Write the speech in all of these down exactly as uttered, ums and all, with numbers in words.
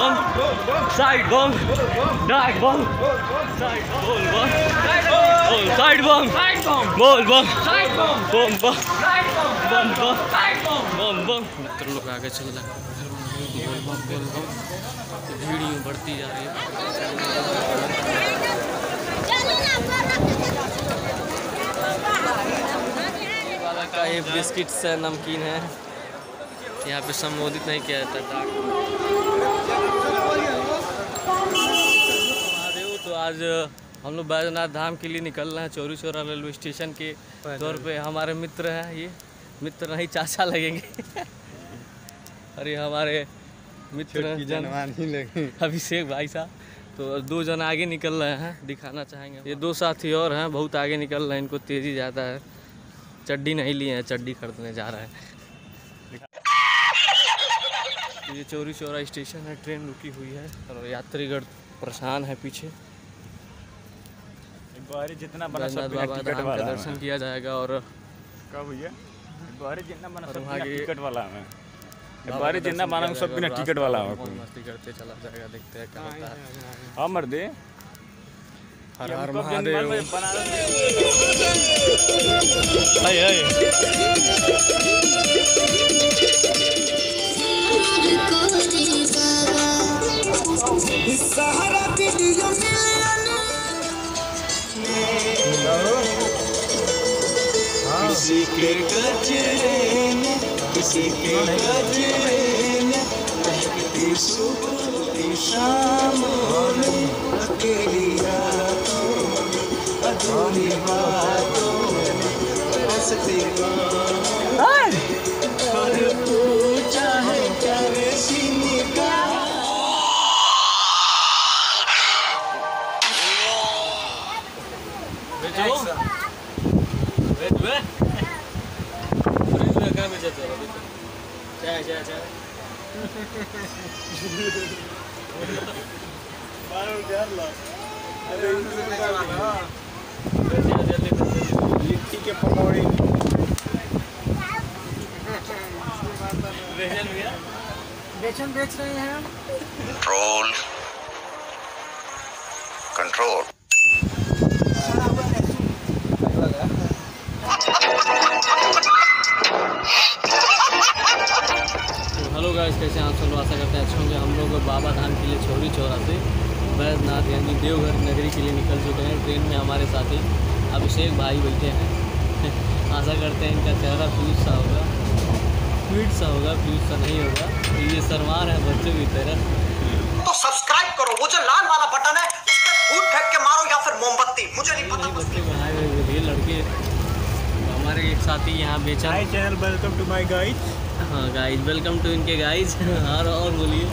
बम, साइड बम, डाइट बम, साइड बोल बम, बोल साइड बम, बोल बम, बम बम, बम बम, बम बम। मित्र लोग आगे चल रहा है, बोल बम बोल बम। भीड़ यूँ बढ़ती जा रही है। वाला का ये बिस्किट्स है, नमकीन है, यहाँ पे संबोधित नहीं किया जाता था। महादेव तो आज हम लोग बैजनाथ धाम के लिए निकल रहे हैं चौरी चौरा रेलवे स्टेशन के तौर पे। हमारे मित्र हैं, ये मित्र नहीं चाचा लगेंगे और ये हमारे मित्र जन अभिषेक भाई साहब। तो दो जन आगे निकल रहे हैं, दिखाना चाहेंगे। ये दो साथी और हैं, बहुत आगे निकल रहे हैं, इनको तेज़ी ज़्यादा है। चड्डी नहीं लिए हैं, चड्डी खरीदने जा रहे हैं। ये चौरी चौरा स्टेशन है, ट्रेन रुकी हुई है और यात्रीगण परेशान है पीछे। जितना बना बाबा धाम का दर्शन किया जाएगा और कब हुई है जितना बना सब टिकट वाला है। बारे जितना माना सब बिना टिकट वाला है। मस्ती करते चला जाएगा, देखते हैं क्या होता है। हाँ मर्दे, हर हर महादेव। किसी के गजरे में, किसी के गजरे में महकती सुबह शामों में, अकेली रातों में, अधूरी बातों में, हंसती और पूछा है क्या रे सीने का। चाय चाय चाय लिट्टी के पकौड़े बेचन बेच रहे हैं। Control control. हेलो गाइस, कैसे आप सब? आशा करते हैं अच्छे होंगे। हम लोग बाबा धाम के लिए चौरी चौरा से बैजनाथ यानी देवघर नगरी के लिए निकल चुके हैं। ट्रेन में हमारे साथी अभिषेक भाई बैठे हैं। आशा करते हैं इनका चेहरा फ्यूज सा होगा, फ्यूज सा होगा, फ्यूज सा नहीं होगा। तो ये शर्मा रहे हैं बच्चों की तरह। तो सब्सक्राइब करो, वो जो लाल वाला बटन है उस पर फूट फेंक के मारो या फिर मोमबत्ती, मुझे नहीं पता। बच्चे बनाए हुए ये लड़के हमारे एक साथी यहाँ बेचा। Hi channel, welcome to my guys. हाँ गाइज, वेलकम टू इनके गाइज। और और बोलिए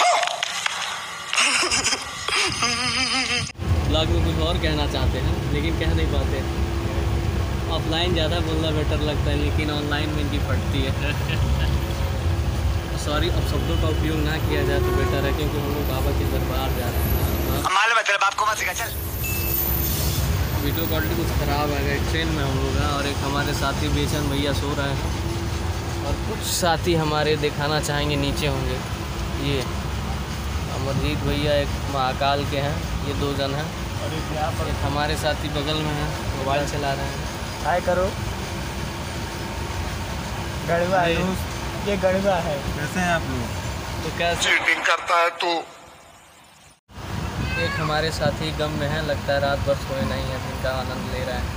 ब्लॉग में कुछ और कहना चाहते हैं लेकिन कह नहीं पाते। ऑफलाइन ज़्यादा बोलना बेटर लगता है लेकिन ऑनलाइन में इनकी फटती है। सॉरी, अब शब्दों का उपयोग ना किया जाए तो बेटर है, क्योंकि हम लोग बाबा के दरबार जा रहे हैं। मालूम है तेरे बाप को मत सिखा, चल। वीडियो क्वालिटी कुछ ख़राब है। ट्रेन में हम लोग हैं और एक हमारे साथी बेचन भैया सो रहे हैं और कुछ साथी हमारे दिखाना चाहेंगे नीचे होंगे। ये अमरजीत भैया एक महाकाल के हैं, ये दो जन हैं और एक यहाँ पर एक हमारे साथी बगल में हैं, मोबाइल चला रहे हैं। हाय करो। गड़वा है, ये गड़वा है। कैसे हैं आप लोग? तो कैसे चीटिंग करता है तू? एक हमारे साथी गम में है, लगता है रात भर सोए नहीं है, जिनका आनंद ले रहा है।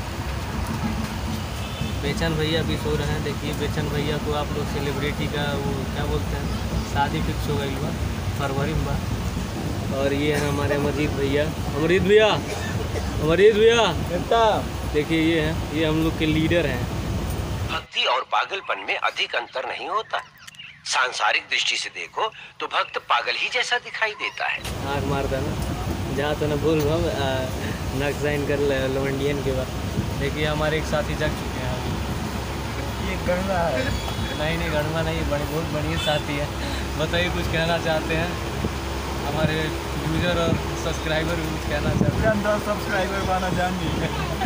बेचन भैया भी सो रहे हैं। देखिए बेचन भैया को आप लोग सेलिब्रिटी का वो क्या बोलते हैं, शादी फिक्स हो गई हुआ फरवरी में। और ये है हमारे अमरजीत भैया। अमरजीत भैया, अमरजीत भैया देखिए ये हैं, ये हम लोग के लीडर हैं। भक्ति और पागलपन में अधिक अंतर नहीं होता। सांसारिक दृष्टि से देखो तो भक्त पागल ही जैसा दिखाई देता है। आँख मारता ना, जहाँ तो ना बोल हम नक साइन कर ले लवंडियन के बाद। देखिए हमारे एक साथी जग चुके हैं अभी। ये गड़वा है। नहीं नहीं गढ़वा नहीं, बड़ी बहुत बढ़िया साथी है। बताइए कुछ कहना चाहते हैं हमारे यूजर और सब्सक्राइबर भी कुछ कहना चाहते हैं। सब्सक्राइबर पाना जान नहीं।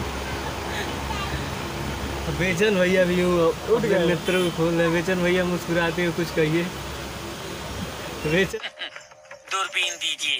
बेचन भैया भी अपने मित्र को खोल रहे। बेचन भैया मुस्कुराते हुए कुछ कहिए। बेचन दूरबीन दीजिए।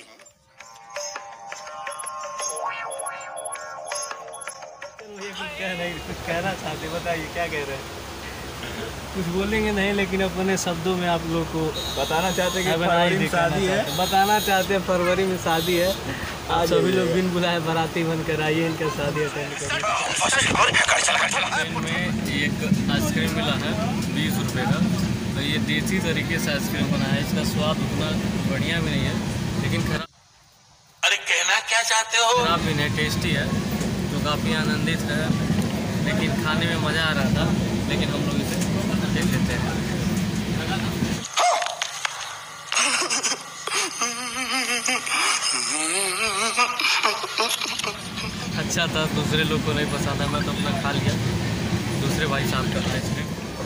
कुछ कह नहीं कुछ कहना चाहते, बताइए क्या कह रहे हैं? कुछ बोलेंगे नहीं, लेकिन अपने शब्दों में आप लोग को बताना चाहते हैं कि फरवरी फरवरी में में शादी है। बताना चाहते हैं फरवरी में शादी है। आप सभी लोग बिन बुलाए बाराती बनकर आइए, इनका शादी अटेंड करिए। में एक आइसक्रीम मिला है बीस रुपये का, तो ये देसी तरीके से आइसक्रीम बना है। इसका स्वाद उतना बढ़िया भी नहीं है, लेकिन खराब अरे कहना क्या चाहते हो? खराब भी नहीं, टेस्टी है, जो काफ़ी आनंदित है। लेकिन खाने में मज़ा आ रहा था, लेकिन हम लोग इसे ले लेते हैं। अच्छा था, दूसरे लोग को नहीं पसंद है, मैं तो अपना खा लिया। दूसरे भाई साहब का आइसक्रीम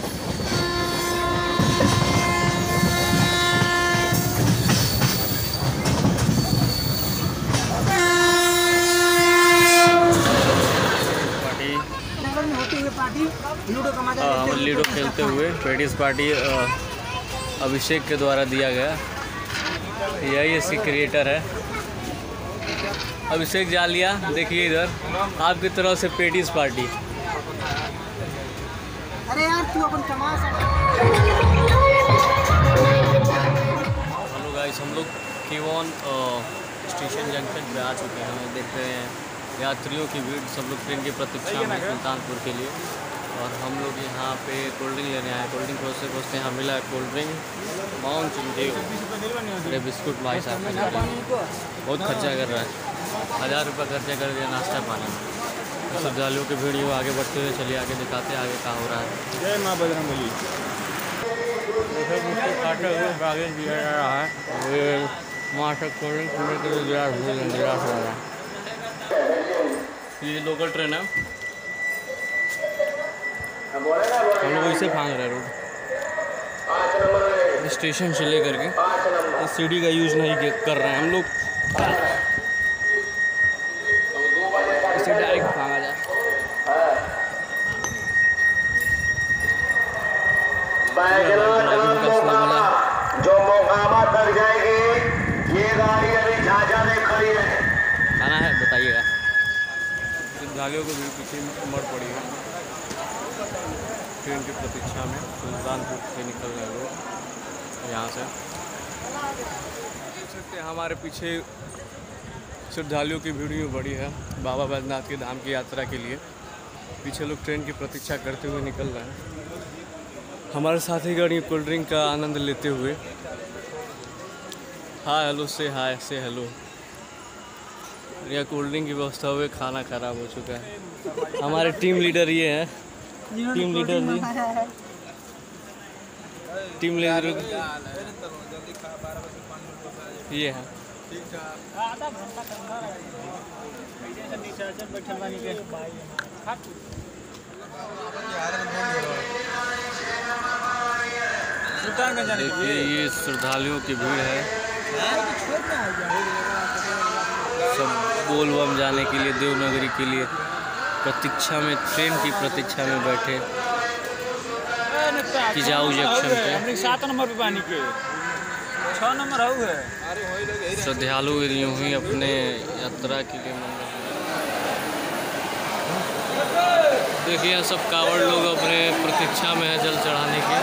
हम लूडो खेलते हुए पेटिस पार्टी अभिषेक के द्वारा दिया गया। यही इसकी क्रिएटर है अभिषेक जालिया। देखिए इधर आपकी तरफ से पेटिस पार्टी। अरे यार तू अपन तमाशा। हेलो गाइस, हम लोग केवॉन स्टेशन जंक्शन पे आ चुके हैं। देख रहे हैं यात्रियों की भीड़, सब लोग ट्रेन की प्रतीक्षा में सुल्तानपुर के लिए। और हम लोग यहाँ पे कोल्ड ड्रिंक लेने आए। कोल्ड ड्रिंक पहुँचते पहुँचते यहाँ मिला है कोल्ड ड्रिंक माउंटेन ड्यू। अरे बिस्कुट भाई साहब बहुत खर्चा कर रहा है, हज़ार रुपये खर्चा कर दिया नाश्ता पानी में। श्रद्धालुओं की भीड़ ही आगे बढ़ते हुए चलिए, आगे दिखाते हैं आगे क्या हो रहा है। जय माँ बजरंगबली। काटे हुए आगे दिया जा रहा है। ये वहाँ से कोल्ड ड्रिंक पीने के लिए निराश निराश हो रहा है। ये लोकल ट्रेन है, हम लोग इसे फांग रहे हैं रोड स्टेशन से लेकर के। इस सीढ़ी का यूज़ नहीं कर रहे हैं हम लोग, इसे डायरेक्ट फांगा जाए। जो मोकामा तक जाएगी, ये गाड़ी अभी झाझा में खड़ी है। खाना है बताइएगा। श्रद्धालुओं को भी पीछे उमड़ पड़ी है ट्रेन की प्रतीक्षा में। सुल्तानपुर से निकल रहे लोग यहाँ से। देख सकते हैं हमारे पीछे श्रद्धालुओं की भीड़ भी बड़ी है बाबा बैद्यनाथ के धाम की यात्रा के लिए। पीछे लोग ट्रेन की प्रतीक्षा करते हुए निकल रहे हैं। हमारे साथीगण ये कोल्ड ड्रिंक का आनंद लेते हुए हाय हेलो से हाय से हेलो। यहाँ कोल्ड ड्रिंक की व्यवस्था हुई, खाना खराब हो चुका है। हमारे टीम लीडर ये हैं, टीम लीडर जी टीम लीडर ये है। देखिए ये श्रद्धालुओं की भीड़ है, सब बोल बम जाने के लिए देवनगरी के लिए प्रतीक्षा में, ट्रेन की प्रतीक्षा में बैठे कि जाऊ जंक्शन पे। सात नंबर पे पानी के छः नंबर आऊ है। श्रद्धालु यूँ ही अपने यात्रा के लिए मंदिर। देखिए सब कावड़ लोग अपने प्रतीक्षा में है जल चढ़ाने के।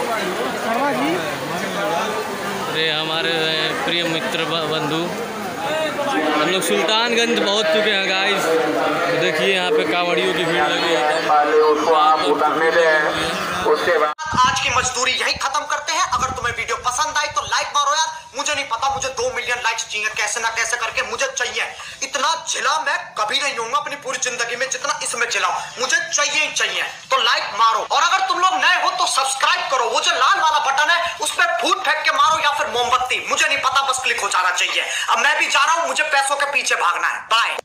अरे हमारे प्रिय मित्र बंधु, हम लोग सुल्तानगंज पहुंच चुके हैं गाइस। तो देखिए यहाँ पे कावड़ियों की भीड़ लगी है। उसको आप उतरने दें, उसके बाद आज की मजदूरी यही खत्म करते हैं। अगर तुम्हें वीडियो पसंद आई तो लाइक मारो यार। मुझे नहीं पता, मुझे दो मिलियन लाइक्स चाहिए, कैसे ना कैसे करके मुझे चाहिए। इतना झिला मैं कभी नहीं हूँ अपनी पूरी जिंदगी में जितना इसमें झिला, मुझे चाहिए ही चाहिए। तो लाइक मारो, और अगर तुम लोग नए हो तो सब्सक्राइब करो। वो जो लाल वाला बटन है उस पर फूट फेंक के मारो या फिर मोमबत्ती, मुझे नहीं पता, बस क्लिक हो जाना चाहिए। अब मैं भी जा रहा हूँ, मुझे पैसों के पीछे भागना है। बाय।